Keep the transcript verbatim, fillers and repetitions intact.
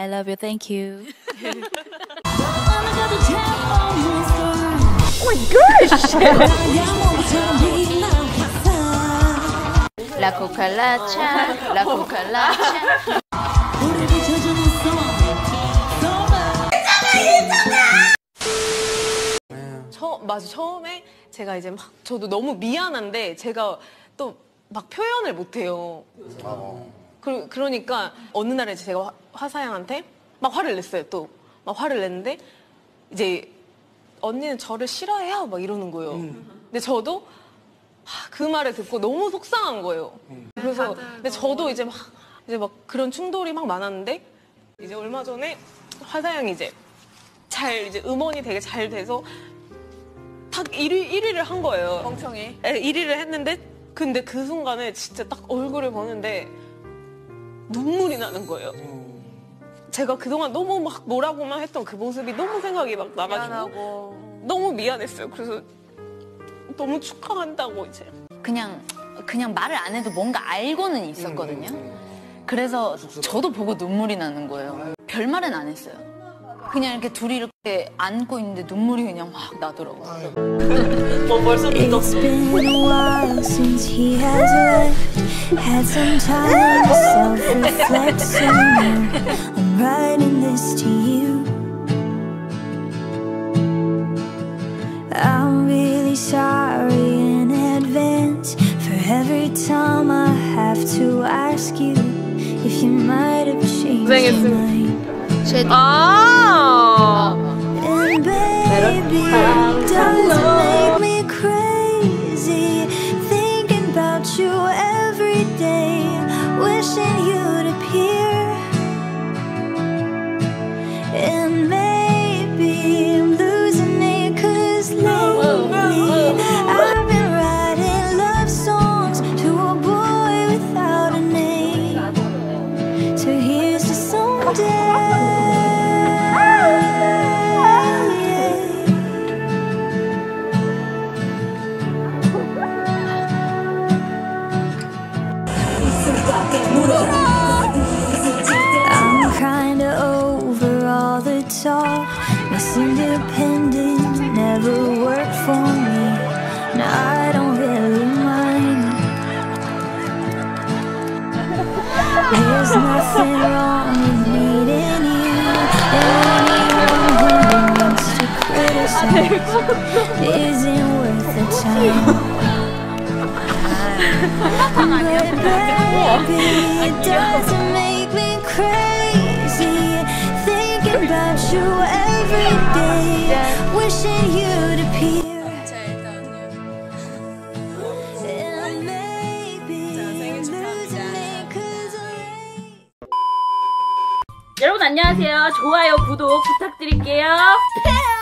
I love you, thank you. Oh my gosh! La cucaracha, la cucaracha. 처, 맞아, 처음에 제가 이제 막 저도 너무 미안한데 제가 또 막 표현을 못해요. 그, 그러니까 어느 날에 제가 화, 화사양한테 막 화를 냈어요. 또 막 화를 냈는데 이제 언니는 저를 싫어해요 막 이러는 거예요. 음. 근데 저도 하, 그 말을 듣고 너무 속상한 거예요. 음. 그래서 근데 저도 이제 막 이제 막 그런 충돌이 막 많았는데 이제 얼마 전에 화사양이 이제 잘 이제 음원이 되게 잘 돼서 딱 일 위, 일 위를 한 거예요. 멍청이. 네, 일 위를 했는데 근데 그 순간에 진짜 딱 얼굴을 보는데 눈물이 나는 거예요. 제가 그동안 너무 막 뭐라고만 했던 그 모습이 너무 생각이 막 나가지고 미안하고. 너무 미안했어요. 그래서 너무 축하한다고 이제. 그냥 그냥 말을 안 해도 뭔가 알고는 있었거든요. 그래서 저도 보고 눈물이 나는 거예요. 별말은 안 했어요. 그냥 이렇게 둘이 이렇게 안고 있는데 눈물이 그냥 막 나더라고요. 뭐 벌써 It's been a while since he has left. Had some time to self-reflect. So now I'm writing this to you. I'm really sorry in advance for every time I have to ask you if you might have changed your mind. 아. And baby, does it make me crazy thinking about you every day, wishing you'd appear. And maybe I'm losing it 'cause lately I've been writing love songs to a boy without a name. So here's to someday. I'm kinda over all the talk. Miss Independent never worked for me. Now I don't really mind. There's nothing wrong with needing you. Anyone who wants to criticize isn't worth the time. But baby, it doesn't make me crazy thinking about you every day, wishing you'd appear. And maybe I'm losing it 'cause I... 여러분 안녕하세요. 좋아요, 구독 부탁드릴게요.